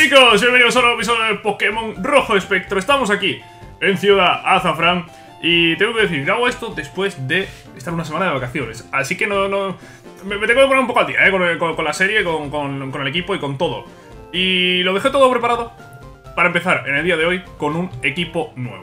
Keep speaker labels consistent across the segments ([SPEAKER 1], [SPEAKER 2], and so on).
[SPEAKER 1] chicos, bienvenidos a un nuevo episodio de Pokémon Rojo Espectro. Estamos aquí en Ciudad Azafrán y tengo que decir, grabo esto después de estar una semana de vacaciones. Así que me tengo que poner un poco al día, con la serie, con el equipo y con todo. Y lo dejé todo preparado para empezar en el día de hoy con un equipo nuevo.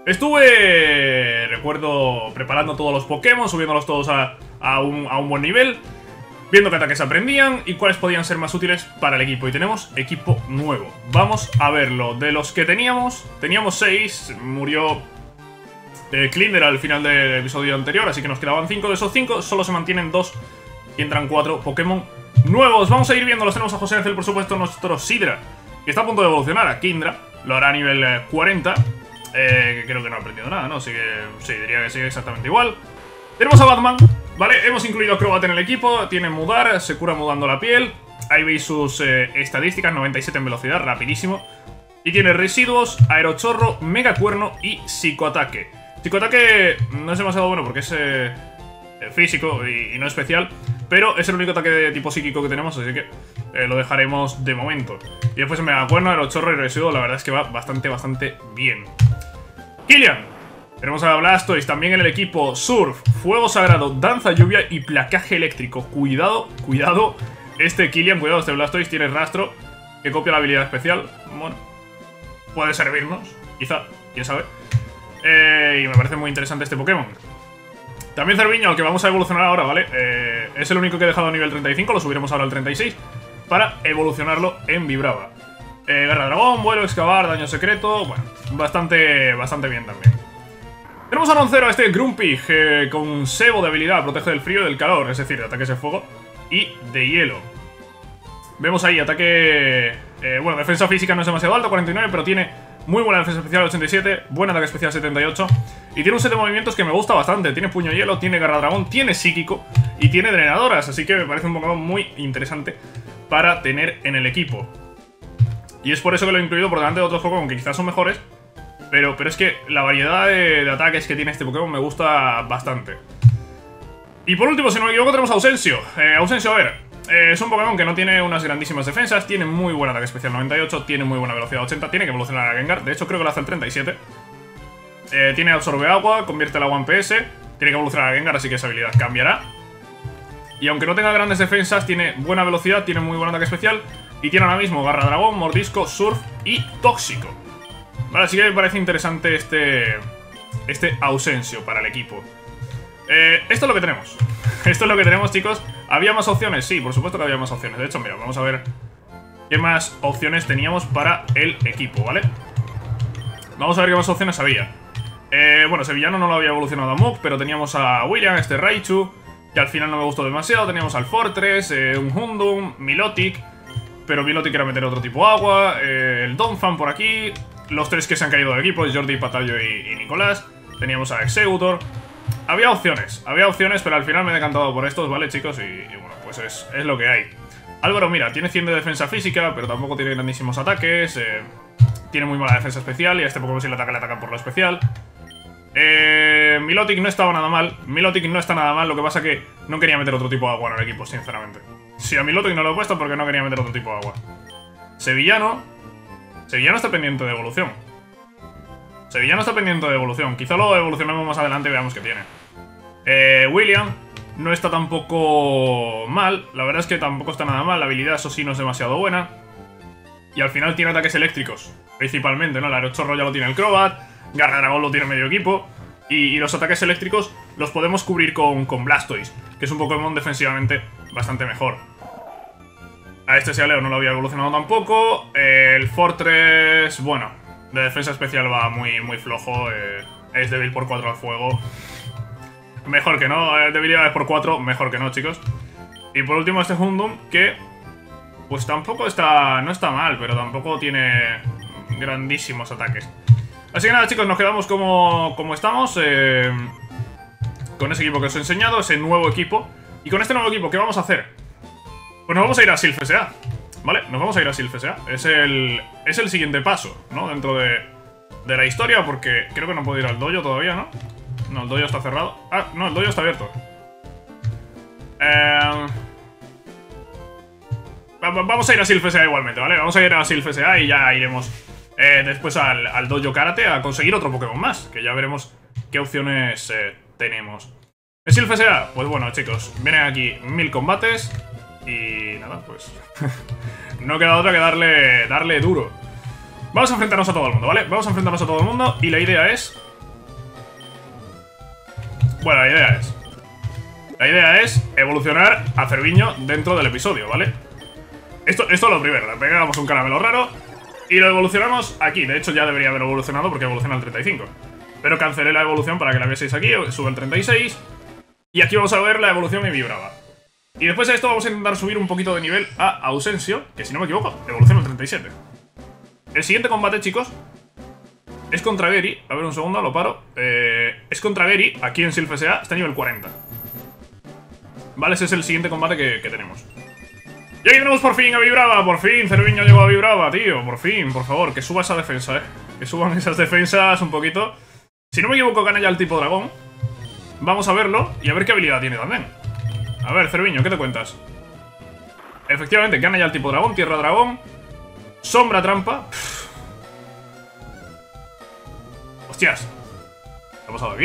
[SPEAKER 1] Estuve, recuerdo, preparando todos los Pokémon, subiéndolos todos a un buen nivel, viendo qué ataques aprendían y cuáles podían ser más útiles para el equipo. Y tenemos equipo nuevo. Vamos a verlo. De los que teníamos 6. Murió Clinder al final del episodio anterior, así que nos quedaban 5. De esos 5 solo se mantienen 2 y entran 4 Pokémon nuevos. Vamos a ir viéndolos. Tenemos a José Ángel, por supuesto, nuestro Sidra, que está a punto de evolucionar a Kindra. Lo hará a nivel 40. Que creo que no ha aprendido nada, ¿no? Así que sí, diría que sigue exactamente igual. Tenemos a Batman. Vale, hemos incluido a Crobat en el equipo. Tiene mudar, se cura mudando la piel. Ahí veis sus estadísticas, 97 en velocidad, rapidísimo. Y tiene residuos, aerochorro, mega cuerno y psicoataque. Psicoataque no es demasiado bueno porque es físico y no especial, pero es el único ataque de tipo psíquico que tenemos, así que lo dejaremos de momento. Y después en mega cuerno, aerochorro y residuo, la verdad es que va bastante bien. Killian. Tenemos a Blastoise también en el equipo. Surf, Fuego Sagrado, Danza Lluvia y Placaje Eléctrico. Cuidado, cuidado. Este Killian, cuidado, este Blastoise tiene rastro que copia la habilidad especial. Bueno, puede servirnos, quizá, quién sabe. Y me parece muy interesante este Pokémon. También Cerviño, al que vamos a evolucionar ahora, ¿vale? Es el único que he dejado a nivel 35, lo subiremos ahora al 36 para evolucionarlo en Vibrava. Garra Dragón, Vuelo, Excavar, Daño Secreto. Bueno, bastante bien también. Tenemos a Roncero, este Grumpig, con sebo de habilidad, protege del frío y del calor, es decir, de ataques de fuego y de hielo. Vemos ahí ataque... bueno, defensa física no es demasiado alto, 49, pero tiene muy buena defensa especial, 87, buen ataque especial, 78. Y tiene un set de movimientos que me gusta bastante, tiene puño hielo, tiene garra dragón, tiene psíquico y tiene drenadoras, así que me parece un Pokémon muy interesante para tener en el equipo. Y es por eso que lo he incluido por delante de otros Pokémon que quizás son mejores. Pero es que la variedad de ataques que tiene este Pokémon me gusta bastante. Y por último, si no me equivoco, tenemos a Ausensio. Ausensio, a ver, es un Pokémon que no tiene unas grandísimas defensas. Tiene muy buen ataque especial, 98. Tiene muy buena velocidad, 80. Tiene que evolucionar a Gengar. De hecho, creo que lo hace el 37. Tiene absorbe agua, convierte el agua en PS. Tiene que evolucionar a Gengar, así que esa habilidad cambiará. Y aunque no tenga grandes defensas, tiene buena velocidad, tiene muy buen ataque especial. Y tiene ahora mismo Garra Dragón, Mordisco, Surf y Tóxico. Vale, así que me parece interesante este Ausensio para el equipo. Esto es lo que tenemos. Esto es lo que tenemos, chicos. ¿Había más opciones? Sí, por supuesto que había más opciones. De hecho, mira, vamos a ver qué más opciones teníamos para el equipo, ¿vale? Vamos a ver qué más opciones había. Bueno, Sevillano no lo había evolucionado a Muk, pero teníamos a William, este Raichu, que al final no me gustó demasiado. Teníamos al Fortress, un Houndoom, Milotic, pero Milotic era meter otro tipo de agua, el Donphan por aquí. Los 3 que se han caído del equipo, Jordi, Patallo y Nicolás. Teníamos a Executor. Había opciones, pero al final me he decantado por estos, ¿vale, chicos? Y bueno, pues es lo que hay. Álvaro, mira, tiene 100 de defensa física, pero tampoco tiene grandísimos ataques. Tiene muy mala defensa especial y a este Pokémon si le atacan por lo especial. Milotic no estaba nada mal. Milotic no está nada mal, lo que pasa que no quería meter otro tipo de agua en el equipo, sinceramente. Si a Milotic no lo he puesto porque no quería meter otro tipo de agua. Sevillano está pendiente de evolución. Quizá lo evolucionemos más adelante y veamos qué tiene. William no está tampoco mal. La verdad es que tampoco está nada mal. La habilidad, eso sí, no es demasiado buena. Y al final tiene ataques eléctricos, principalmente, ¿no? El aerochorro ya lo tiene el Crobat. Garra Dragón lo tiene medio equipo. Y los ataques eléctricos los podemos cubrir con Blastoise, que es un Pokémon defensivamente bastante mejor. A este Sealeo no lo había evolucionado tampoco. El Fortress, bueno, de defensa especial va muy flojo. Es débil por 4 al fuego. Mejor que no. Debilidades por 4, mejor que no, chicos. Y por último este Houndoom, que pues tampoco está... no está mal, pero tampoco tiene grandísimos ataques. Así que nada, chicos, nos quedamos como estamos. Con ese equipo que os he enseñado, ese nuevo equipo. Y con este nuevo equipo, ¿qué vamos a hacer? Pues nos vamos a ir a Silph S.A., ¿vale? Nos vamos a ir a Silph S.A. Es el siguiente paso, ¿no? Dentro de la historia, porque creo que no puedo ir al dojo todavía, ¿no? No, el dojo está cerrado. Ah, no, el dojo está abierto. Vamos a ir a Silphesea igualmente, ¿vale? Vamos a ir a Silphesea y ya iremos después al Dojo Karate a conseguir otro Pokémon más, que ya veremos qué opciones tenemos. ¿En Silphesea? Pues bueno, chicos, vienen aquí 1000 combates y nada, pues no queda otra que darle duro. Vamos a enfrentarnos a todo el mundo, ¿vale? Vamos a enfrentarnos a todo el mundo y la idea es... Bueno, la idea es evolucionar a Cerviño dentro del episodio, ¿vale? Esto es lo primero, le pegamos un caramelo raro y lo evolucionamos aquí. De hecho ya debería haber evolucionado porque evoluciona al 35. Pero cancelé la evolución para que la vieseis aquí, sube el 36. Y aquí vamos a ver la evolución en Vibrava. Y después de esto vamos a intentar subir un poquito de nivel a Ausensio, que si no me equivoco, evoluciona al 37. El siguiente combate, chicos, es contra Gary. A ver, un segundo, lo paro. Es contra Gary, aquí en Silphesea, está a nivel 40. Vale, ese es el siguiente combate que tenemos. Y aquí tenemos por fin a Vibrava, por fin Cerviño llegó a Vibrava, tío. Por fin, por favor, que suba esa defensa, que suban esas defensas un poquito. Si no me equivoco, gana ya el tipo dragón. Vamos a verlo y a ver qué habilidad tiene también. A ver, Cerviño, ¿qué te cuentas? Efectivamente, gana ya el tipo dragón, tierra dragón, sombra trampa. Hostias, ¿qué ha pasado aquí?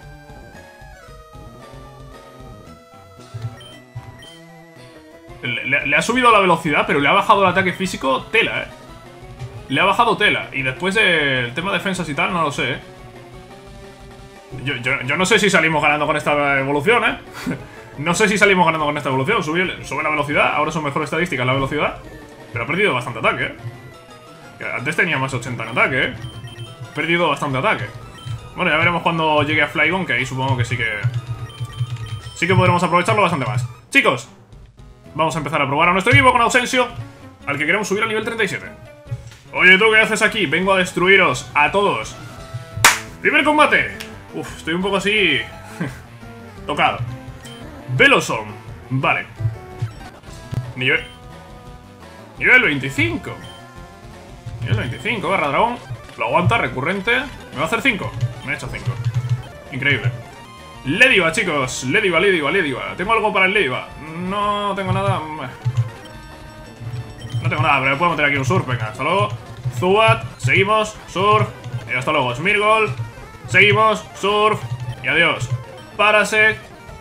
[SPEAKER 1] Le ha subido la velocidad, pero le ha bajado el ataque físico tela, Le ha bajado tela. Y después del tema de defensas y tal, no lo sé, Yo no sé si salimos ganando con esta evolución, No sé si salimos ganando con esta evolución. Sube la velocidad, ahora son mejores estadísticas la velocidad. Pero ha perdido bastante ataque, Antes tenía más 80 en ataque, Ha perdido bastante ataque. Bueno, ya veremos cuando llegue a Flygon, que ahí supongo que sí que podremos aprovecharlo bastante más. Chicos, vamos a empezar a probar a nuestro equipo con Ausensio, al que queremos subir al nivel 37. Oye, ¿tú qué haces aquí? Vengo a destruiros a todos. Primer combate. Uf, estoy un poco así... tocado. Velosom. Vale. Nivel 25. Nivel 25, garra dragón. Lo aguanta, recurrente. ¿Me va a hacer 5? Me ha hecho 5. Increíble. Lediva, chicos. Lediva. ¿Tengo algo para el Lediva? No tengo nada. No tengo nada, pero me puedo meter aquí un Surf. Venga, hasta luego. Zubat, seguimos. Surf. Y hasta luego. Smirgol. Seguimos. Surf. Y adiós. Parasect.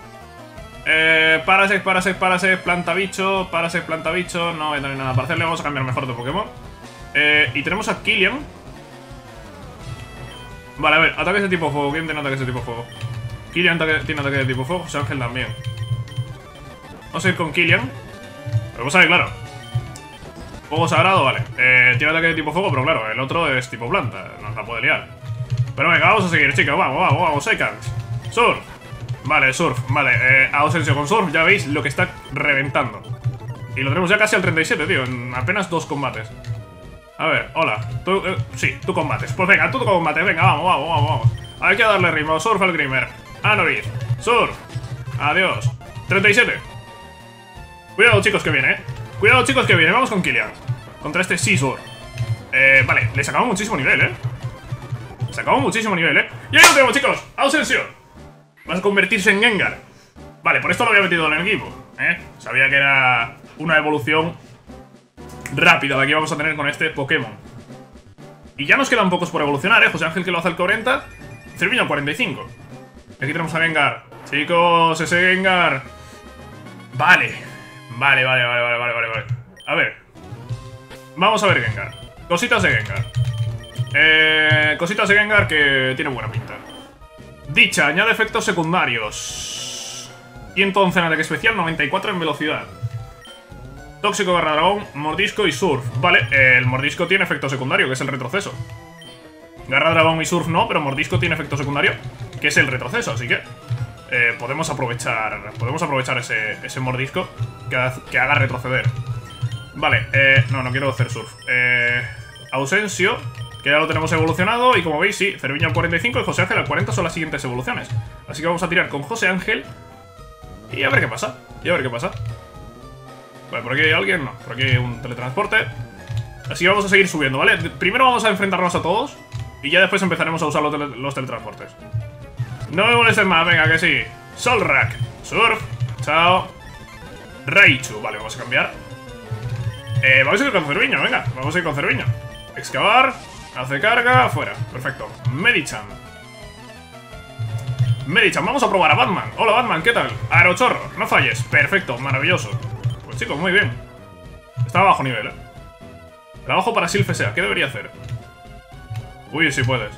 [SPEAKER 1] Parasect. Planta bicho. No voy a tener nada para hacerle. Vamos a cambiar mejor de Pokémon. Y tenemos a Killian. Vale, a ver. Ataques de tipo fuego. ¿Quién tiene ataques de tipo fuego? Killian tiene ataque de tipo fuego. José Ángel también. Vamos a ir con Killian. Pero vamos a ver, claro. Fuego sagrado, vale. Tiene ataque de tipo fuego, pero claro, el otro es tipo planta. Nos la puede liar. Pero venga, vamos a seguir, chicos. Vamos. Seconds. Surf. Vale, Surf. Vale, Ausensio con Surf. Ya veis lo que está reventando. Y lo tenemos ya casi al 37, tío. En apenas 2 combates. A ver, hola. Sí, tú combates. Pues venga, tú combates. Venga, vamos. Hay que darle ritmo. Surf al Grimer. Anorid. Surf. Adiós. 37. Cuidado, chicos, que viene, Cuidado, chicos, que viene. Vamos con Killian. Contra este Scizor. Vale, le sacamos muchísimo nivel, Sacamos muchísimo nivel, Y ahí lo tenemos, chicos. Ausensio. Va a convertirse en Gengar. Vale, por esto lo había metido en el equipo, Sabía que era una evolución rápida la que íbamos a tener con este Pokémon. Y ya nos quedan pocos por evolucionar, José Ángel, que lo hace al 40. Cerviño al 45. Y aquí tenemos a Gengar. Chicos, ese Gengar. Vale. A ver. Vamos a ver Gengar. Cositas de Gengar. Cositas de Gengar que tiene buena pinta. Dicha, añade efectos secundarios. 111 en ataque especial, 94 en velocidad. Tóxico, garra dragón, mordisco y surf. Vale, el mordisco tiene efecto secundario, que es el retroceso. Garra dragón y surf no, pero mordisco tiene efecto secundario, que es el retroceso, así que podemos aprovechar ese mordisco que haga retroceder. Vale, no quiero hacer surf. Ausensio, que ya lo tenemos evolucionado. Y como veis, sí, Cerviño al 45 y José Ángel al 40 son las siguientes evoluciones. Así que vamos a tirar con José Ángel y a ver qué pasa. Vale, por aquí hay alguien, no, por aquí hay un teletransporte. Así que vamos a seguir subiendo, ¿vale? Primero vamos a enfrentarnos a todos y ya después empezaremos a usar los teletransportes. No me molesten más, venga, que sí. Solrak, Surf, chao. Raichu, vale, vamos a cambiar. Vamos a ir con Cerviño, venga. Vamos a ir con Cerviño. Excavar. Hace carga. Fuera. Perfecto. Medichan. Medichan, vamos a probar a Batman. Hola Batman, ¿qué tal? Aerochorro, no falles. Perfecto, maravilloso. Pues chicos, muy bien. Está a bajo nivel, Trabajo para Silfesea, ¿qué debería hacer? Huir si puedes.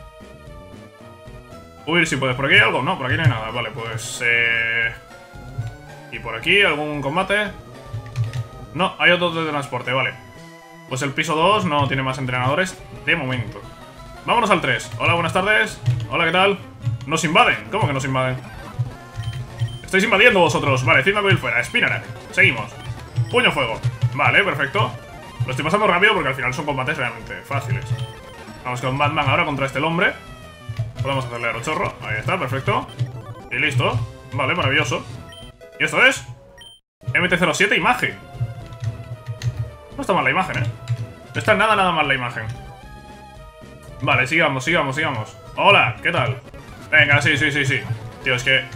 [SPEAKER 1] Huir si puedes. ¿Por aquí hay algo? No, por aquí no hay nada. Vale, pues... ¿Y por aquí algún combate? No, hay otro de transporte, vale. Pues el piso 2 no tiene más entrenadores de momento. Vámonos al 3. Hola, buenas tardes. Hola, ¿qué tal? Nos invaden. ¿Cómo que nos invaden? Estáis invadiendo vosotros. Vale, Cyndaquil fuera. Spinarak. Seguimos. Puño fuego. Vale, perfecto. Lo estoy pasando rápido porque al final son combates realmente fáciles. Vamos con Batman ahora contra este hombre. Podemos hacerle aerochorro. Ahí está, perfecto. Y listo. Vale, maravilloso. ¿Y esto es? MT-07 imagen. No está mal la imagen, No está nada mal la imagen. Vale, sigamos. Hola, ¿qué tal? Venga, sí. Tío, es que...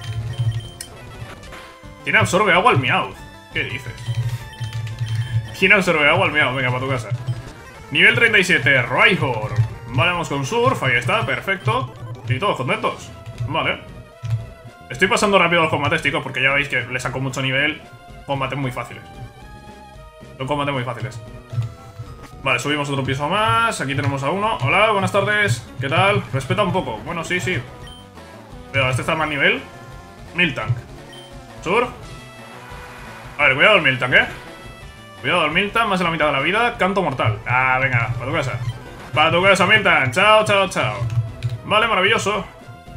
[SPEAKER 1] ¿Quién absorbe agua al Meowth? ¿Qué dices? ¿Quién absorbe agua al Meowth? Venga, para tu casa. Nivel 37, Rhyhorn. Vale, vamos con Surf, ahí está, perfecto. Y todos contentos. Vale. Estoy pasando rápido los combates, chicos, porque ya veis que le saco mucho nivel. Combates muy fáciles. Son combates muy fáciles. Vale, subimos otro piso más. Aquí tenemos a uno. Hola, buenas tardes. ¿Qué tal? Respeta un poco. Bueno, sí. Pero este está a más nivel. Miltank. Sur. A ver, cuidado el Miltank, Cuidado el Miltank, más de la mitad de la vida. Canto mortal. Ah, venga, para tu casa. Para tu casa, Miltank. Chao. Vale, maravilloso.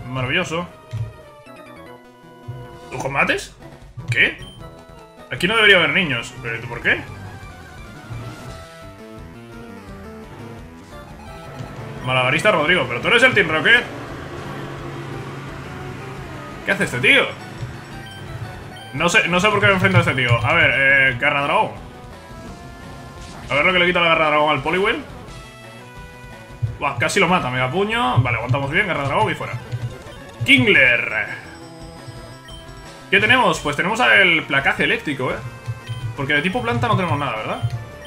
[SPEAKER 1] ¿Tus combates? ¿Qué? Aquí no debería haber niños. ¿Pero tú por qué? Malabarista Rodrigo, pero tú eres el Team Rocket. ¿Qué hace este tío? No sé por qué me enfrento a este tío. A ver, Garra Dragón. A ver lo que le quita la Garra Dragón al Poliwhirl. Buah, casi lo mata, mega puño. Vale, aguantamos bien, Garra Dragón y fuera. Kingler. ¿Qué tenemos? Pues tenemos el placaje eléctrico, Porque de tipo planta no tenemos nada, ¿verdad?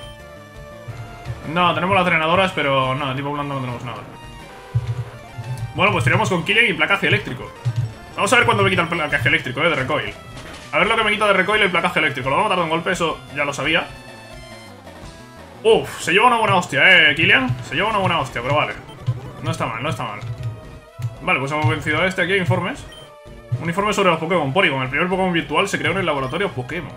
[SPEAKER 1] No, tenemos las drenadoras, pero no, de tipo planta no tenemos nada. Bueno, pues tiramos con Killian y placaje eléctrico. Vamos a ver cuándo me quita el placaje eléctrico, de recoil. A ver lo que me quita de recoil el placaje eléctrico. Lo vamos a matar de un golpe, eso ya lo sabía. Uf, se lleva una buena hostia, Killian. Se lleva una buena hostia, pero vale. No está mal. Vale, pues hemos vencido a este. Aquí hay informes. Un informe sobre los Pokémon Porygon. El primer Pokémon virtual se creó en el laboratorio Pokémon.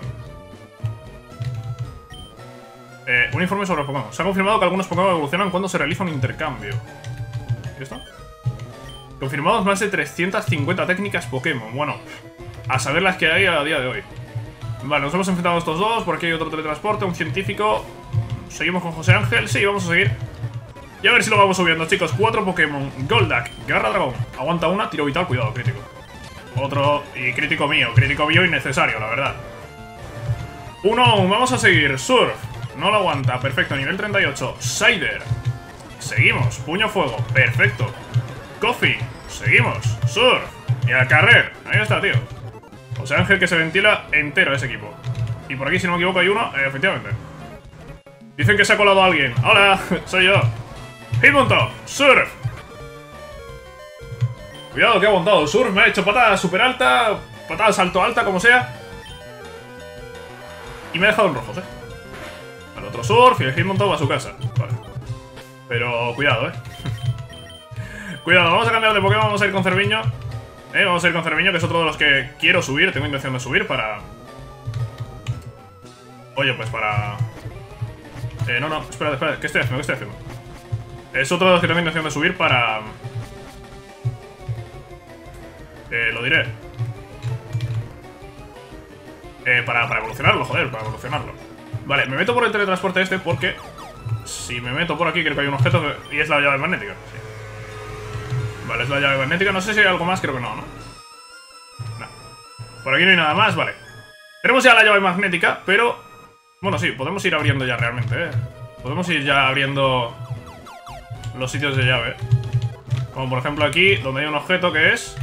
[SPEAKER 1] Un informe sobre los Pokémon. Se ha confirmado que algunos Pokémon evolucionan cuando se realiza un intercambio. ¿Y esto? Confirmados más de 350 técnicas Pokémon. Bueno, a saber las que hay a día de hoy. Vale, nos hemos enfrentado a estos dos. Por aquí hay otro teletransporte, un científico. Seguimos con José Ángel. Sí, vamos a seguir. Y a ver si lo vamos subiendo, chicos. 4 Pokémon. Goldak, Garra Dragón. Aguanta una, tiro vital, cuidado, crítico. Otro, y crítico mío innecesario, la verdad. Uno, vamos a seguir. Surf, no lo aguanta, perfecto, nivel 38. Cider, seguimos. Puño fuego, perfecto. Coffee, seguimos. Surf, y a Carrer, ahí está, tío. José Ángel que se ventila entero ese equipo. Y por aquí, si no me equivoco, hay uno, efectivamente. Dicen que se ha colado alguien. Hola, soy yo. Hitmontop, Surf. Cuidado que ha aguantado. Surf me ha hecho patada super alta, patada salto alta, como sea. Y me ha dejado en rojos, Al otro Surf y el Hitmontop a su casa. Vale. Pero cuidado, Cuidado, vamos a cambiar de Pokémon, vamos a ir con Cerviño. Vamos a ir con Cerviño, que es otro de los que quiero subir. Tengo intención de subir para... Oye, pues para... no, espera, ¿qué estoy haciendo? Es otro de los que tengo intención de subir para... lo diré. Para evolucionarlo, joder, para evolucionarlo. Vale, me meto por el teletransporte este porque... Si me meto por aquí creo que hay un objeto y es la llave magnética. Sí. Vale, es la llave magnética. No sé si hay algo más, creo que no, ¿no? No. Por aquí no hay nada más, vale. Tenemos ya la llave magnética, pero... Bueno, sí, podemos ir abriendo ya realmente, Podemos ir ya abriendo los sitios de llave. Como por ejemplo aquí, donde hay un objeto que es...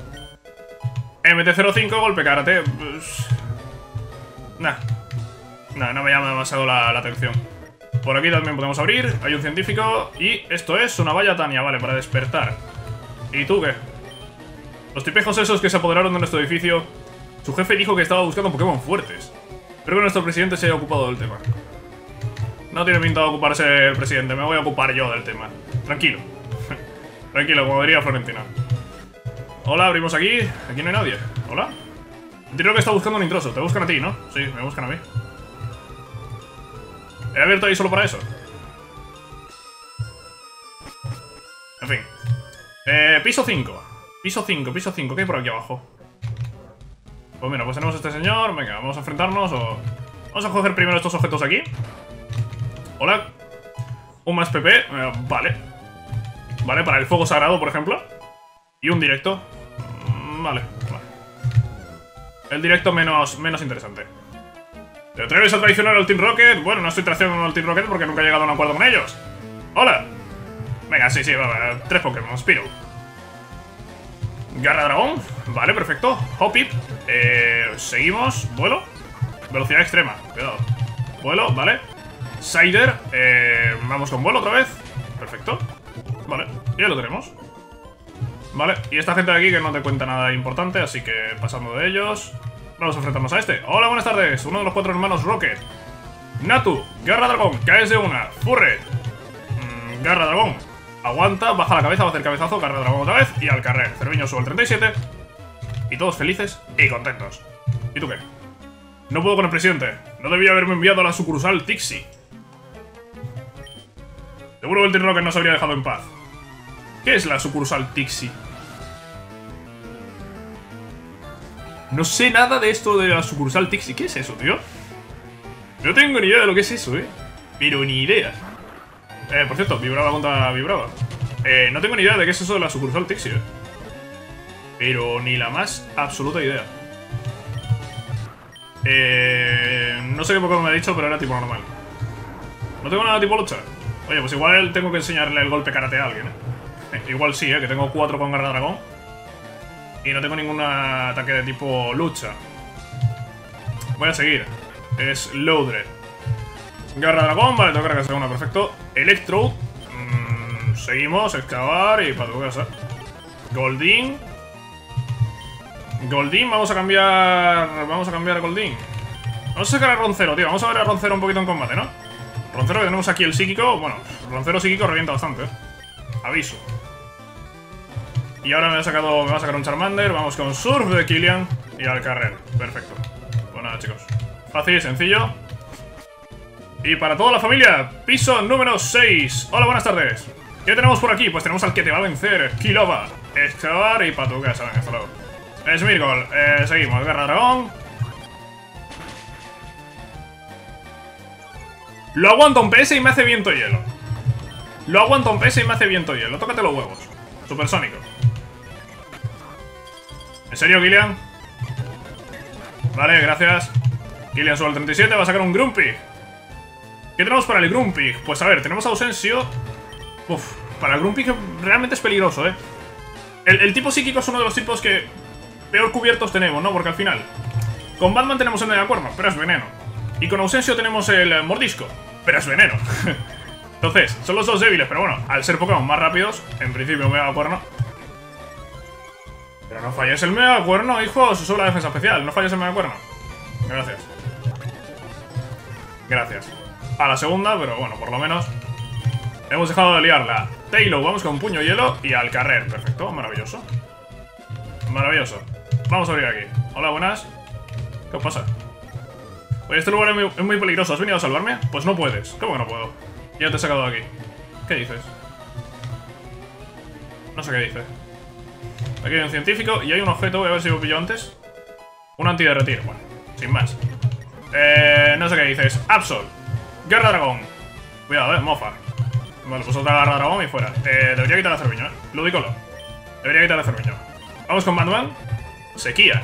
[SPEAKER 1] MT-05, golpe karate. Pues... Nah. No, no me llama demasiado la atención. Por aquí también podemos abrir. Hay un científico. Y esto es una valla Tania, vale, para despertar. ¿Y tú qué? Los tipejos esos que se apoderaron de nuestro edificio. Su jefe dijo que estaba buscando Pokémon fuertes. Espero que nuestro presidente se haya ocupado del tema. No tiene pinta de ocuparse el presidente, me voy a ocupar yo del tema. Tranquilo. Tranquilo, como diría Florentina. Hola, abrimos aquí. Aquí no hay nadie. Hola. Entiendo que está buscando un intruso. Te buscan a ti, ¿no? Sí, me buscan a mí. He abierto ahí solo para eso. En fin. Piso 5. Piso 5, piso 5. ¿Qué hay por aquí abajo? Pues mira, pues tenemos a este señor. Venga, vamos a enfrentarnos o... Vamos a coger primero estos objetos aquí. Hola. Un más PP. Vale. Vale, para el fuego sagrado, por ejemplo. Y un directo. Vale. El directo menos interesante. ¿Te atreves a traicionar al Team Rocket? Bueno, no estoy traicionando al Team Rocket porque nunca he llegado a un acuerdo con ellos. ¡Hola! Venga, sí, va, 3 Pokémon. Spiro. Garra Dragón. Vale, perfecto. Hoppip. Seguimos. Vuelo. Velocidad extrema. Cuidado. Vuelo, vale. Cider. Vamos con vuelo otra vez. Perfecto. Vale, ya lo tenemos. Vale, y esta gente de aquí que no te cuenta nada importante, así que pasando de ellos, vamos a enfrentarnos a este. Hola, buenas tardes, uno de los 4 hermanos Rocket. Natu, Garra Dragón, caes de una. Furret, Garra Dragón, aguanta, baja la cabeza, va a hacer cabezazo, Garra Dragón otra vez. Y al carrer, Cerviño sube el 37. Y todos felices y contentos. ¿Y tú qué? No puedo con el presidente. No debía haberme enviado a la sucursal Tixi. Seguro que el Team Rocket nos habría dejado en paz. ¿Qué es la sucursal Tixi? No sé nada de esto de la sucursal Tixi. ¿Qué es eso, tío? No tengo ni idea de lo que es eso, pero ni idea. Por cierto, vibraba contra vibraba. No tengo ni idea de qué es eso de la sucursal Tixi, pero ni la más absoluta idea. No sé qué Pokémon me ha dicho, pero era tipo normal. No tengo nada tipo lucha. Oye, pues igual tengo que enseñarle el golpe karate a alguien, Igual sí, que tengo 4 con Garra Dragón. Y no tengo ningún ataque de tipo lucha. Voy a seguir. Es Loudred. Garra Dragón, vale, tengo que cargarse una, perfecto. Electro. Seguimos, excavar y para tu casa. Goldeen. Goldeen, vamos a cambiar a Goldeen. Vamos a sacar a Roncero, tío. Vamos a ver a Roncero un poquito en combate, ¿no? Roncero, que tenemos aquí el psíquico. Bueno, Roncero psíquico revienta bastante, Aviso. Y ahora me va a sacar un Charmander. Vamos con Surf de Killian y al carrer. Perfecto. Pues nada, chicos. Fácil y sencillo. Y para toda la familia, piso número 6. Hola, buenas tardes. ¿Qué tenemos por aquí? Pues tenemos al que te va a vencer, Kilova. Excavar y para tu casa, venga, hasta luego. Smirgol, seguimos. Garra Dragón. Lo aguanta un PS y me hace viento hielo. Lo aguanta un PS y me hace viento hielo. Tócate los huevos. Supersónico. ¿En serio, Killian? Vale, gracias. Killian sube al 37, va a sacar un Grumpig. ¿Qué tenemos para el Grumpig? Pues a ver, tenemos Ausensio. Uf, para el Grumpig realmente es peligroso, El tipo psíquico es uno de los tipos que peor cubiertos tenemos, ¿no? Porque al final, con Batman tenemos el Megacuerno, pero es veneno. Y con Ausensio tenemos el Mordisco, pero es veneno. Entonces, son los dos débiles, pero bueno, al ser Pokémon más rápidos, en principio un Megacuerno. Pero no falles el Megacuerno, hijo, se sube la defensa especial, no falles el Megacuerno. Gracias. Gracias. A la segunda, pero bueno, por lo menos hemos dejado de liarla. Taylor, vamos con puño hielo y al carrer. Perfecto, maravilloso. Maravilloso. Vamos a abrir aquí. Hola, buenas. ¿Qué os pasa? Oye, este lugar es muy peligroso. ¿Has venido a salvarme? Pues no puedes. ¿Cómo que no puedo? Ya te he sacado de aquí. ¿Qué dices? No sé qué dices. Aquí hay un científico y hay un objeto. Voy a ver si lo pillo antes. Un antiderretir. Bueno, sin más. No sé qué dices. Absol. Garra Dragón. Cuidado, mofa. Vale, pues otra Garra Dragón y fuera. Debería quitar a Cerviño, Ludicolo. Debería quitar a Cerviño. Vamos con Batman. Sequía.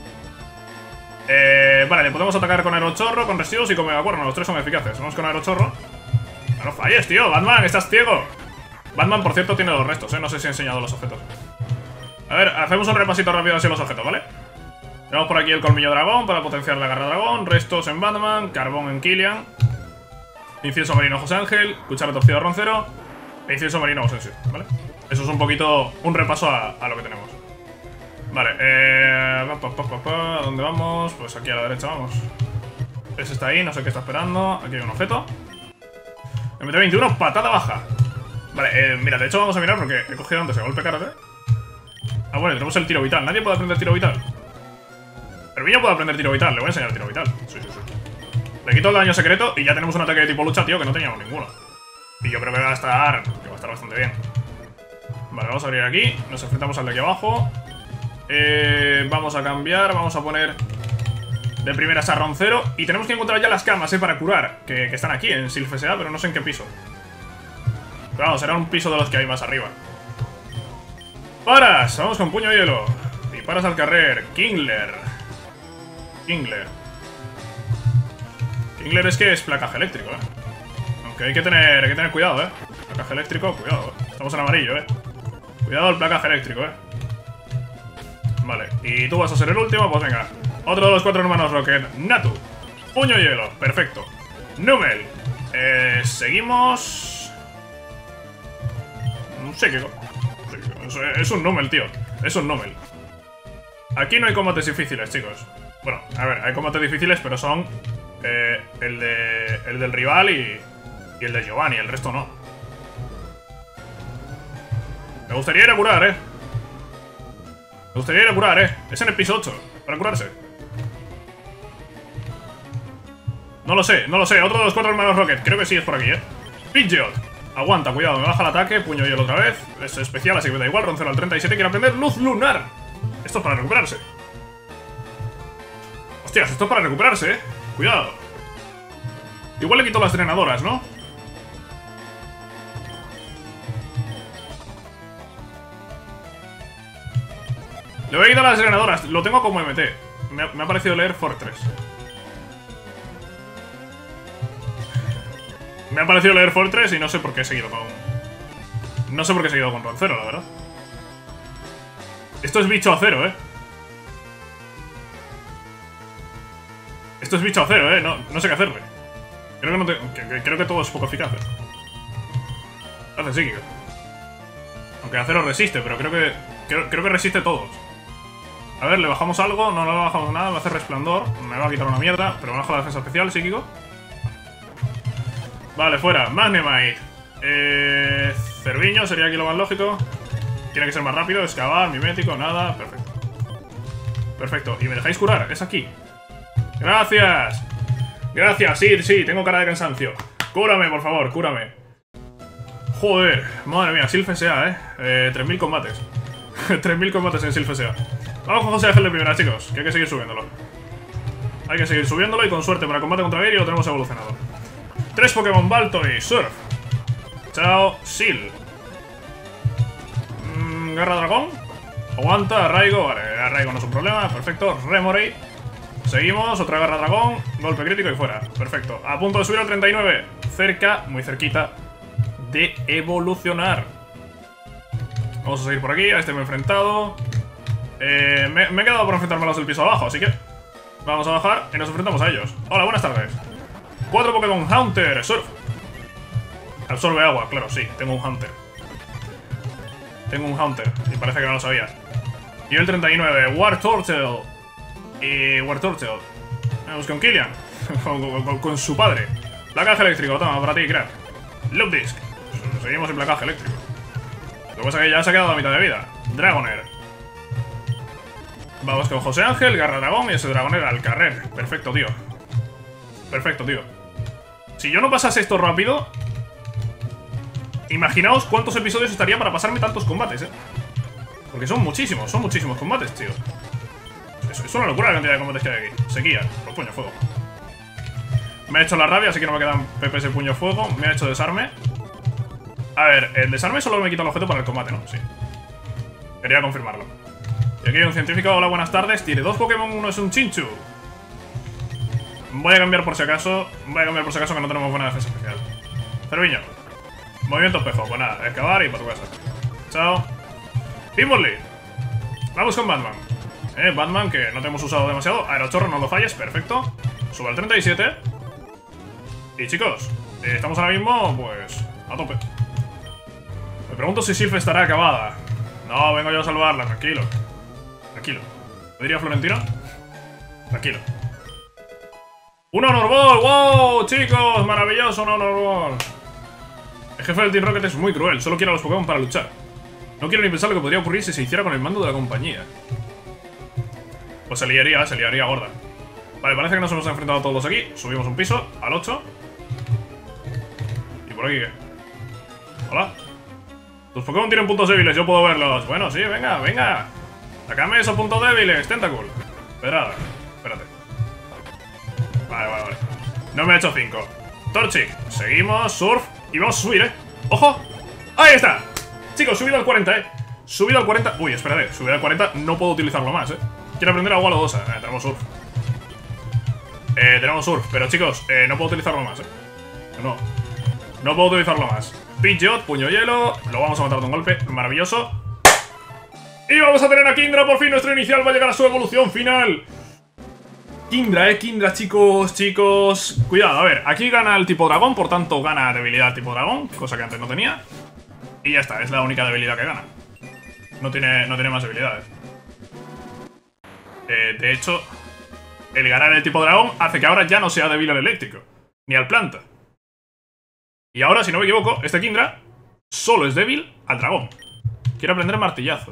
[SPEAKER 1] Vale, le podemos atacar con Aerochorro, con Residuos y con Megacuerno. Los tres son eficaces. Vamos con Aerochorro. No falles, tío. Batman, estás ciego. Batman, por cierto, tiene los restos, No sé si he enseñado los objetos. A ver, hacemos un repasito rápido así los objetos, ¿vale? Tenemos por aquí el colmillo dragón para potenciar la garra dragón. Restos en Batman, carbón en Killian, incienso marino José Ángel, cuchara torcida Roncero e incienso marino Osensio, ¿vale? Eso es un poquito un repaso a lo que tenemos. Vale, ¿dónde vamos? Pues aquí a la derecha vamos. Ese está ahí, no sé qué está esperando. Aquí hay un objeto. MT-21, patada baja. Vale, mira, de hecho vamos a mirar porque he cogido antes el golpe karate. Ah, bueno, tenemos el tiro vital. ¿Nadie puede aprender tiro vital? Herminia puede aprender tiro vital, le voy a enseñar tiro vital. Sí. Le quito el daño secreto y ya tenemos un ataque de tipo lucha, tío, que no teníamos ninguno. Y yo creo que va a estar bastante bien. Vale, vamos a abrir aquí. Nos enfrentamos al de aquí abajo. Vamos a cambiar, vamos a poner de primeras a Roncero. Y tenemos que encontrar ya las camas, para curar, que están aquí en Silph S.A., pero no sé en qué piso. Pero vamos, será un piso de los que hay más arriba. Paras, vamos con puño hielo. Y paras al carrer, Kingler es que es placaje eléctrico, aunque hay que tener cuidado, placaje eléctrico, cuidado, estamos en amarillo, cuidado el placaje eléctrico, Vale, y tú vas a ser el último, pues venga. Otro de los 4 hermanos Rocket, Natu. Puño hielo, perfecto. Numel. Seguimos. No sé qué. Es un Numel, tío. Es un Numel. Aquí no hay combates difíciles, chicos. Bueno, a ver, hay combates difíciles, pero son el del rival y el de Giovanni, el resto no. Me gustaría ir a curar, Me gustaría ir a curar, Es en el piso 8, para curarse. No lo sé. Otro de los 4 hermanos Rocket. Creo que sí, es por aquí, Pidgeot. Aguanta, cuidado, me baja el ataque. Puño hielo otra vez. Es especial, así que me da igual. Roncero al 37. Quiere aprender Luz Lunar. Esto es para recuperarse. Hostias, esto es para recuperarse, Cuidado. Igual le quito las drenadoras, ¿no? Le voy a quitar las drenadoras. Lo tengo como MT. Me ha parecido leer Fortress. Me ha parecido leer Fortress y no sé por qué he seguido con... No sé por qué he seguido con Roncero, la verdad. Esto es bicho acero, Esto es bicho acero, no sé qué hacerle. Creo que todo es poco eficaz. Hace psíquico. Aunque acero resiste, pero creo que resiste todos. A ver, ¿le bajamos algo? No le bajamos nada, me hace resplandor. Me va a quitar una mierda, pero me bajo la defensa especial, psíquico. Vale, fuera. Magnemite. Cerviño sería aquí lo más lógico. Tiene que ser más rápido, excavar, mimético, nada. Perfecto. Perfecto. ¿Y me dejáis curar? Es aquí. ¡Gracias! Gracias, sí, tengo cara de cansancio. Cúrame, por favor, cúrame. Joder, madre mía, Silph S.A., 3000 combates. 3000 combates en Silph S.A. Vamos con José Ángel de primera, chicos, que hay que seguir subiéndolo. Hay que seguir subiéndolo y con suerte para combate contra Gary lo tenemos evolucionado. 3 Pokémon Balto y Surf. Chao, Seal. Garra Dragón. Aguanta, Arraigo. Vale, Arraigo no es un problema, perfecto. Remoraid. Seguimos, otra garra dragón, golpe crítico y fuera. Perfecto, a punto de subir al 39. Cerca, muy cerquita de evolucionar. Vamos a seguir por aquí, a este me he enfrentado. Me he quedado por enfrentarme a los del piso abajo, así que vamos a bajar y nos enfrentamos a ellos. Hola, buenas tardes. 4 Pokémon Haunter, Surf. Absorbe agua, claro, sí, tengo un Haunter. Y parece que no lo sabía. Nivel 39, War Turtle. Y War Turtle. Vamos con Killian. con su padre. Placaje eléctrico, toma, para ti, crack. Loop Disc. Seguimos en placaje eléctrico. Lo que pasa es que ya se ha quedado a mitad de vida. Dragonair. Vamos con José Ángel, Garra Dragón y ese Dragonair al carrer. Perfecto, tío. Perfecto, tío. Si yo no pasase esto rápido, imaginaos cuántos episodios estaría para pasarme tantos combates, Porque son muchísimos combates, tío. Es una locura la cantidad de combates que hay aquí. Sequía, pues puño fuego. Me ha hecho la rabia, así que no me quedan PPs puño fuego. Me ha hecho desarme. A ver, el desarme solo me quita el objeto para el combate, ¿no? Sí. Quería confirmarlo. Y aquí hay un científico. Hola, buenas tardes. Tiene 2 Pokémon, uno es un Chinchu. Voy a cambiar por si acaso. Que no tenemos buena defensa especial. Cerviño. Movimiento espejo. Pues nada, excavar y para tu casa. Chao. Pimberly. Vamos con Batman. Batman, que no te hemos usado demasiado. Aerochorro, no lo falles, perfecto. Sube al 37. Y chicos, estamos ahora mismo, pues, a tope. Me pregunto si Sif estará acabada. No, vengo yo a salvarla, tranquilo. Tranquilo. ¿Lo diría Florentino? Tranquilo. ¡Un Honor Ball! ¡Wow! Chicos, maravilloso un Honor Ball. El jefe del Team Rocket es muy cruel, solo quiere a los Pokémon para luchar. No quiero ni pensar lo que podría ocurrir si se hiciera con el mando de la compañía. Pues se liaría gorda. Vale, parece que nos hemos enfrentado todos aquí. Subimos un piso, al 8. ¿Y por aquí qué? Hola. Tus Pokémon tienen puntos débiles, yo puedo verlos. Bueno, sí, venga, venga. Sácame esos puntos débiles, Tentacool. Espérate. Vale. No me he hecho 5. Torchic, seguimos, Surf. Y vamos a subir, ¡Ojo! ¡Ahí está! Chicos, subido al 40, Subido al 40. Uy, espérate, subido al 40 no puedo utilizarlo más, Quiero aprender agua lodosa. Tenemos Surf. Tenemos Surf, pero chicos, no puedo utilizarlo más, No puedo utilizarlo más. Pidgeot, puño hielo. Lo vamos a matar de un golpe, maravilloso. Y vamos a tener a Kindra, por fin nuestro inicial va a llegar a su evolución final. Kindra, Kindra, chicos. Cuidado, a ver, aquí gana el tipo dragón, por tanto gana debilidad tipo dragón, cosa que antes no tenía. Y ya está, es la única debilidad que gana. No tiene más debilidades. De hecho, el ganar el tipo dragón hace que ahora ya no sea débil al eléctrico, ni al planta. Y ahora, si no me equivoco, este Kindra solo es débil al dragón. Quiero aprender martillazo.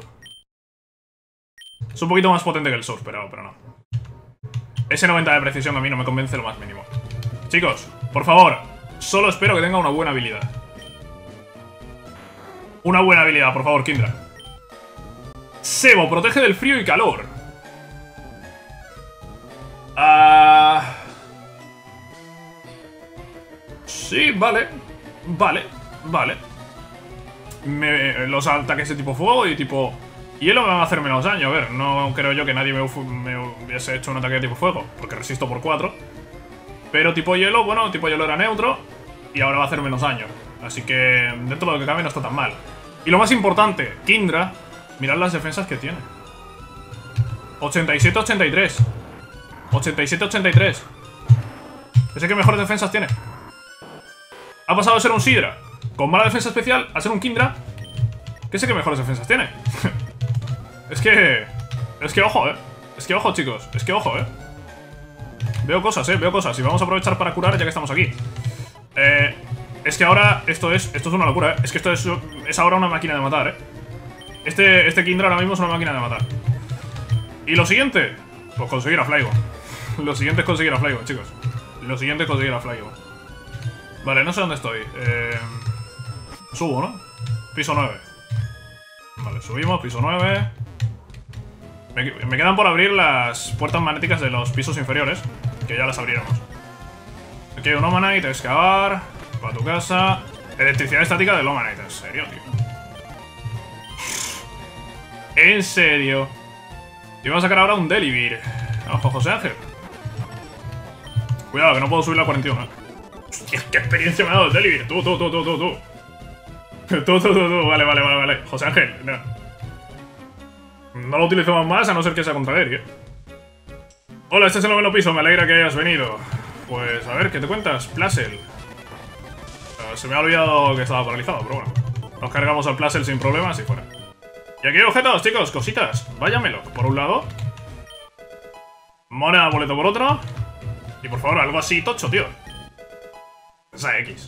[SPEAKER 1] Es un poquito más potente que el Surf, pero no. Ese 90 de precisión a mí no me convence lo más mínimo. Chicos, por favor, solo espero que tenga una buena habilidad. Una buena habilidad, por favor, Kindra. Sebo, protege del frío y calor. Sí, vale. Los ataques de tipo fuego y tipo hielo me van a hacer menos daño. A ver, no creo yo que nadie me hubiese hecho un ataque de tipo fuego, porque resisto por 4. Pero tipo hielo, bueno, tipo hielo era neutro y ahora va a hacer menos daño. Así que dentro de lo que cabe no está tan mal. Y lo más importante, Kindra, mirad las defensas que tiene. 87-83. 87-83. Ese que mejores defensas tiene. Ha pasado de ser un Sidra con mala defensa especial a ser un Kindra que sé que mejores defensas tiene. Es que ojo, Es que ojo, chicos. Es que ojo, Veo cosas, veo cosas. Y vamos a aprovechar para curar ya que estamos aquí. Es que ahora esto es una locura, Es que esto es ahora una máquina de matar, Este Kindra ahora mismo es una máquina de matar. Y lo siguiente, pues conseguir a Flygon. Lo siguiente es conseguir a Flygon, chicos. Lo siguiente es conseguir a Flygon. Vale, no sé dónde estoy. Subo, ¿no? Piso 9. Vale, subimos, piso 9. Me quedan por abrir las puertas magnéticas de los pisos inferiores, que ya las abriremos. Aquí hay un Omanite, excavar. Para tu casa. Electricidad estática del Omanite. ¿En serio, tío? ¿En serio? Y vamos a sacar ahora un Delibird. Ojo, José Ángel. Cuidado, que no puedo subir la 41, Hostia, qué experiencia me ha dado el Delibird. Tú. Vale. José Ángel, no lo utilizamos más a no ser que sea contra Eric, Hola, este es el 9º piso, me alegra que hayas venido. Pues, a ver, ¿qué te cuentas? Plasel. Se me ha olvidado que estaba paralizado, pero bueno. Nos cargamos al Plasel sin problemas y fuera. Y aquí hay objetos, chicos, cositas. Vaya Melok, por un lado. Moneda boleto por otro. Y por favor, algo así tocho, tío. Esa X.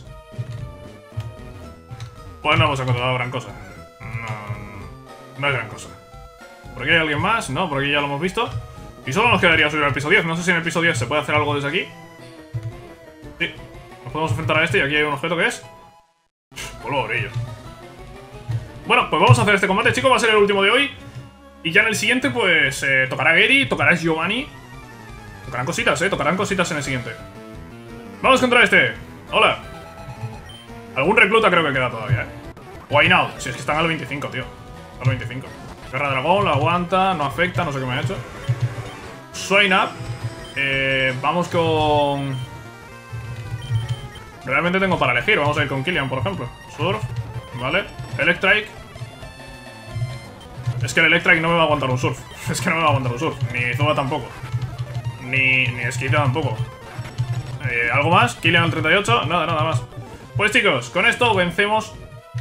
[SPEAKER 1] Pues no hemos encontrado gran cosa. No es gran cosa. ¿Por aquí hay alguien más? No, por aquí ya lo hemos visto. Y solo nos quedaría subir al piso 10. No sé si en el piso 10 se puede hacer algo desde aquí. Sí. Nos podemos enfrentar a este y aquí hay un objeto que es polvo brillo. Bueno, pues vamos a hacer este combate, chicos. Va a ser el último de hoy. Y ya en el siguiente, pues, tocará Gary, tocará Giovanni. Tocarán cositas, tocarán cositas en el siguiente. Vamos contra este. Hola. Algún recluta creo que queda todavía, Why now? Si es que están al 25, tío. Al 25. Guerra dragón, lo aguanta, no afecta, no sé qué me ha hecho. Swain up. Vamos con... Realmente tengo para elegir. Vamos a ir con Killian, por ejemplo. Surf. Vale. Electrike. Es que el Electrike no me va a aguantar un surf. Es que no me va a aguantar un surf. Ni Zuba tampoco. Ni Esquita tampoco. ¿Algo más? Killian al 38. Nada más. Pues chicos, con esto vencemos.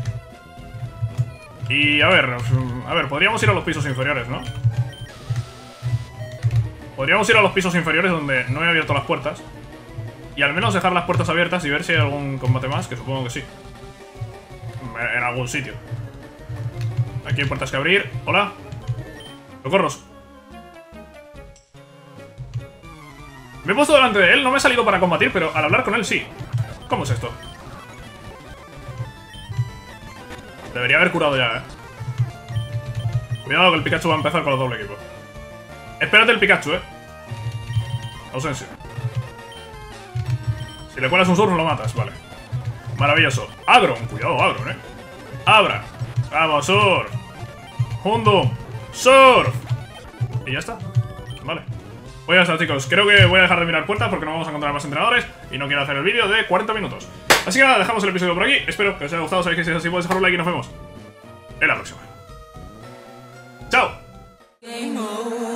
[SPEAKER 1] Y a ver, podríamos ir a los pisos inferiores, ¿no? Podríamos ir a los pisos inferiores donde no he abierto las puertas. Y al menos dejar las puertas abiertas y ver si hay algún combate más, que supongo que sí. En algún sitio. Aquí hay puertas que abrir. Hola. Socorros. Me he puesto delante de él, no me he salido para combatir, pero al hablar con él sí. ¿Cómo es esto? Debería haber curado ya, Cuidado que el Pikachu va a empezar con el doble equipo. Espérate el Pikachu, Ausencia. Si le cuelas un surf, lo matas, vale. Maravilloso. Agron, cuidado, Agron, Abra. Vamos, surf. Hundum. Surf. Y ya está. Vale. Pues ya está, chicos. Creo que voy a dejar de mirar puertas porque no vamos a encontrar más entrenadores y no quiero hacer el vídeo de 40 minutos. Así que nada, dejamos el episodio por aquí. Espero que os haya gustado. Sabéis que si es así, podéis dejar un like y nos vemos en la próxima. ¡Chao!